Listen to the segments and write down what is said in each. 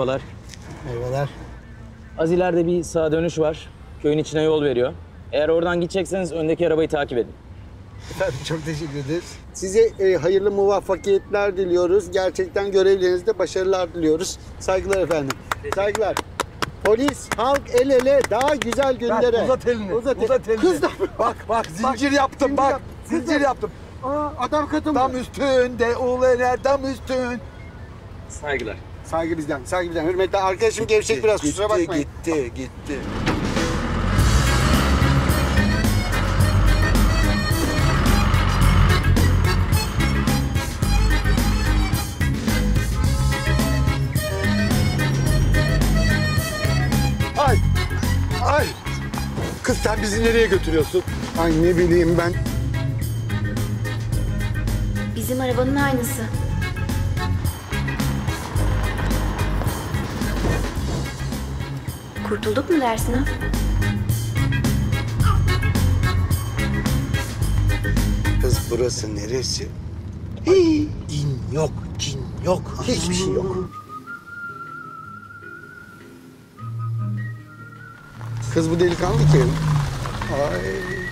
Merhabalar. Merhabalar. Az ileride bir sağa dönüş var. Köyün içine yol veriyor. Eğer oradan gidecekseniz öndeki arabayı takip edin. Efendim çok teşekkür ederiz. Size hayırlı muvaffakiyetler diliyoruz. Gerçekten görevlerinizde başarılar diliyoruz. Saygılar efendim. Saygılar. Polis, halk el ele daha güzel günlere. Bak, uzat elini. Uzat elini. Kız da... Bak zincir yaptım zincir bak. yap. Zincir yaptım. Aa, adam katıldı. Dam üstünde ulener dam üstün. Saygılar. Saygı bizden, saygı bizden. Hürmetli arkadaşım gevşek biraz kusura bakmayın. Gitti. Ay! Kız sen bizi nereye götürüyorsun? Ay ne bileyim ben. Bizim arabanın aynısı. Kurtulduk mu dersin ha? Kız burası neresi? Din yok, cin yok. Hiçbir şey yok. Kız bu delikanlı kim? Ay.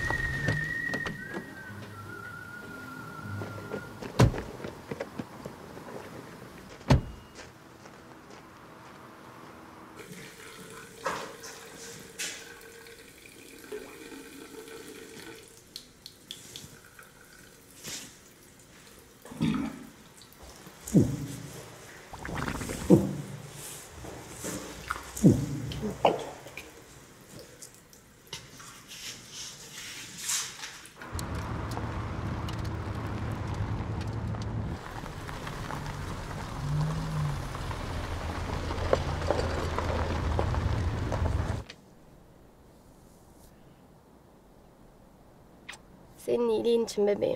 Senin iyiliğin için bebeğim.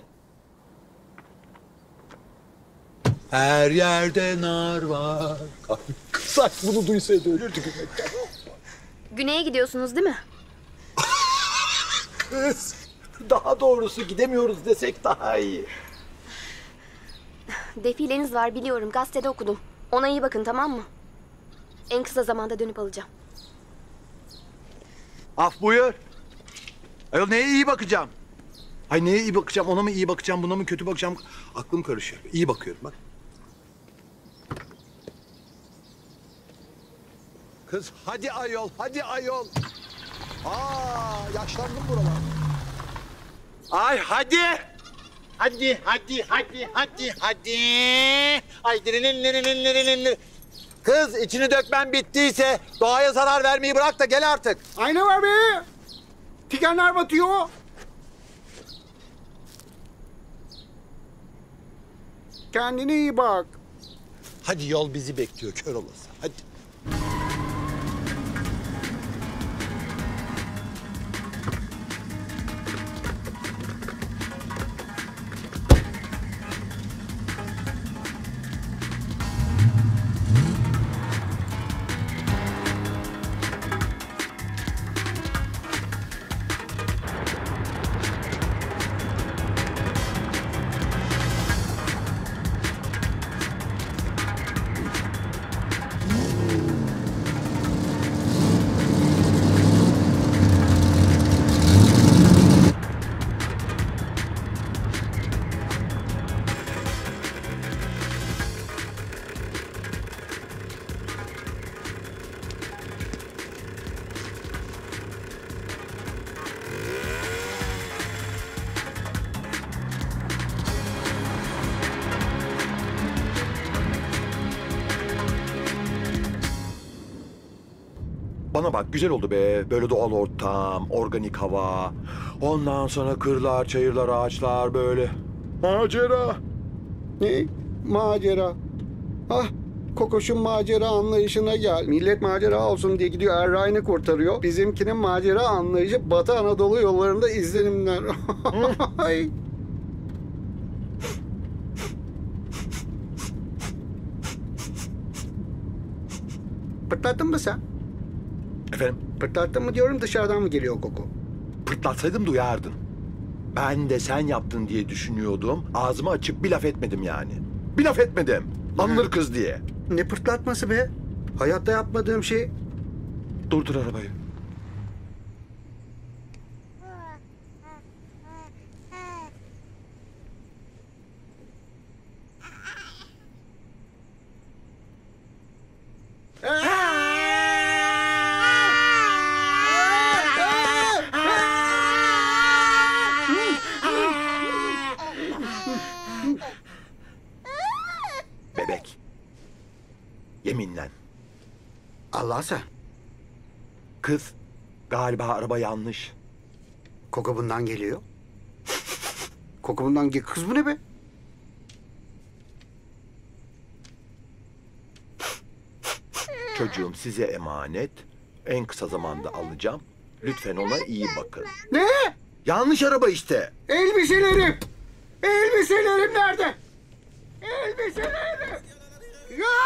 Her yerde nar var. Kızak bunu duysaydı ölürdü gülmekten. Güney'e gidiyorsunuz değil mi? Kız, daha doğrusu gidemiyoruz desek daha iyi. Defileniz var biliyorum. Gazetede okudum. Ona iyi bakın tamam mı? En kısa zamanda dönüp alacağım. Af buyur. Ayol neye iyi bakacağım? Ay neye iyi bakacağım? Ona mı iyi bakacağım, buna mı kötü bakacağım? Aklım karışıyor. İyi bakıyorum bak. Kız hadi ayol, hadi ayol. Yaşlandım buralar. Ay hadi. Hadi. Ay dirilin. Kız içini dökmen bittiyse doğaya zarar vermeyi bırak da gel artık. Ayna var be. Tikenler batıyor. Kendine iyi bak. Hadi yol bizi bekliyor kör olası. Hadi. Bana bak güzel oldu be. Böyle doğal ortam, organik hava. Ondan sonra kırlar, çayırlar, ağaçlar böyle. Macera. Ne? Macera. Ah, Kokoş'un macera anlayışına gel. Millet macera olsun diye gidiyor Erray'ını kurtarıyor. Bizimkinin macera anlayışı Batı Anadolu yollarında izlenimler. Ay. Pırtlattın mı sen? Efendim? Pırtlattın mı diyorum, dışarıdan mı geliyor koku? Pırtlatsaydım duyardın. Ben de sen yaptın diye düşünüyordum. Ağzımı açıp bir laf etmedim yani. Bir laf etmedim. Anılır kız diye. Ne pırtlatması be? Hayatta yapmadığım şey. Durdur arabayı. Bebek. Yeminle. Allah sen. Kız, galiba araba yanlış. Koku bundan geliyor. Koku bundan geliyor. Kız bu ne be? Çocuğum size emanet. En kısa zamanda alacağım. Lütfen ona iyi bakın. Ne? Yanlış araba işte. Elbiselerim. Elbiselerim nerede? Elbiselerim. Ya!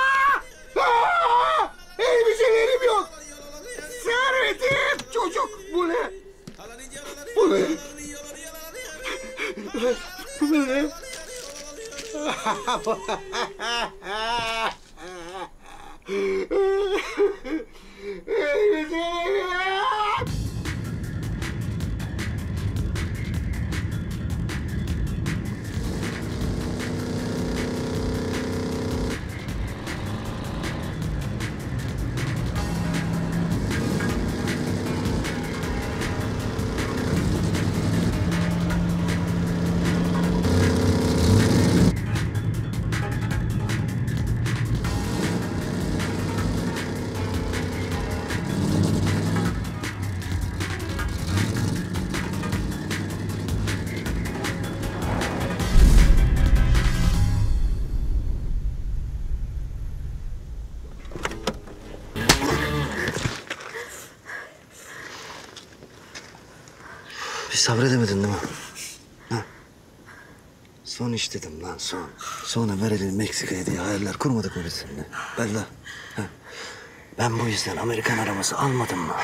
Aa! Elbiselerim yok. Servetim çocuk. Bu ne? Bu ne? Bu ne? Elbiselerim. Bir sabredemedin değil mi? Ha? Son iş dedim lan son. Sonra verelim Meksika'ya diye hayaller kurmadık mı biz seninle? Bella. Ha? Ben bu yüzden Amerikan arabası almadım mı?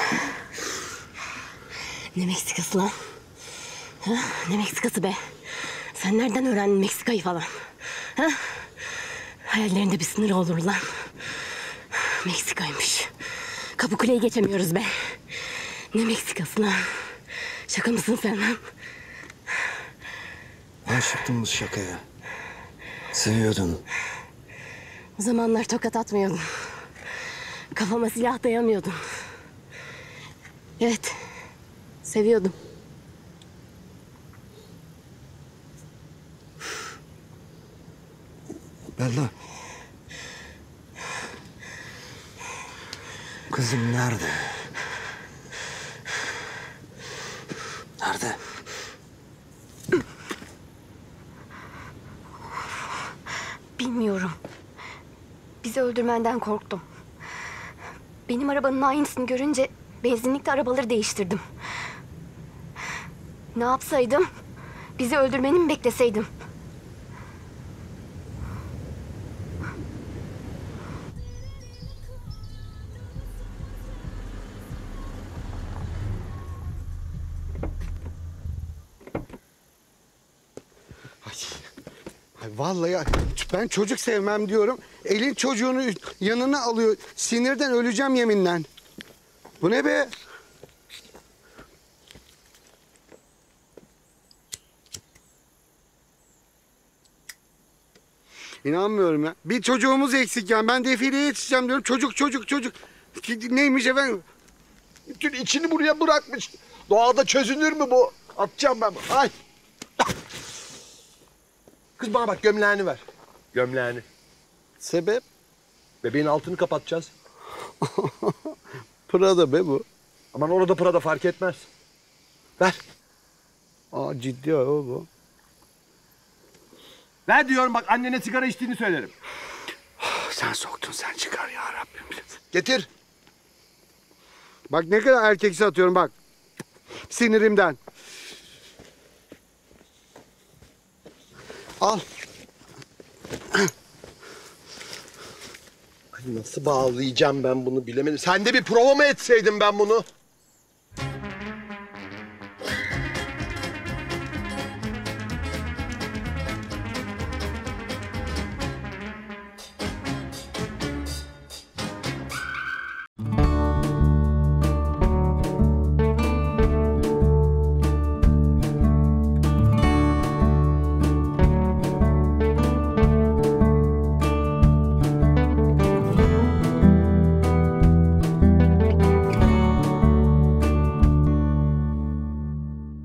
Ne Meksikası lan? Ha? Ne Meksikası be? Sen nereden öğrendin Meksika'yı falan? Ha? Hayallerinde bir sınır olur lan. Meksika'ymış. Kapıkule'yi geçemiyoruz be. Ne Meksikası lan? Şaka mısın sen lan? Aşıktın bu şakaya. Seviyordun. O zamanlar tokat atmıyordun. Kafama silah dayamıyordun. Evet. Seviyordum. Bella. Kızım nerede? Nerede? Bilmiyorum. Bizi öldürmenden korktum. Benim arabanın aynısını görünce benzinlikte arabaları değiştirdim. Ne yapsaydım? Bizi öldürmeni mi bekleseydim? Ay vallahi ben çocuk sevmem diyorum. Elin çocuğunu yanına alıyor. Sinirden öleceğim yeminle. Bu ne be? İnanmıyorum ya. Bir çocuğumuz eksik yani. Ben defileye yetişeceğim diyorum. Çocuk. Neymiş efendim? Bütün içini buraya bırakmış. Doğada çözünür mü bu? Atacağım ben bunu. Ay. Kız bana bak, gömleğini ver. Gömleğini. Sebep? Bebeğin altını kapatacağız. Prada be bu. Aman orada Prada fark etmez. Ver. Aa ciddi o bu. Ver diyorum, bak annene sigara içtiğini söylerim. Sen soktun, sen çıkar ya Rabbim. Getir. Bak ne kadar erkeksi atıyorum bak. Sinirimden. Al. Ay nasıl bağlayacağım ben bunu bilemedim. Sen de bir prova mı etseydim ben bunu?